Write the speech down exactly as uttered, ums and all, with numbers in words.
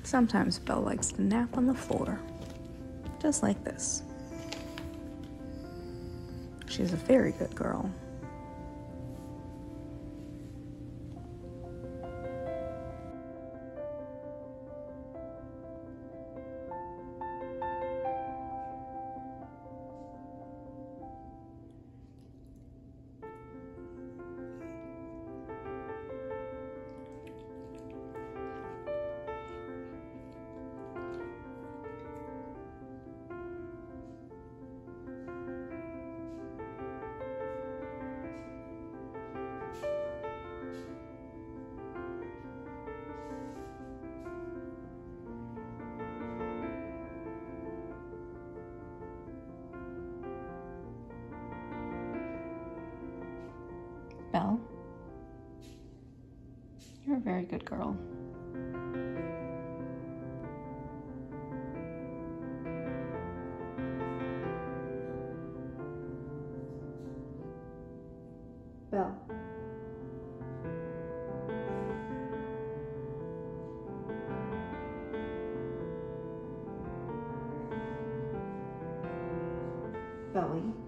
Sometimes Belle likes to nap on the floor, just like this. She's a very good girl. Belle, you're a very good girl. Belle. Belly.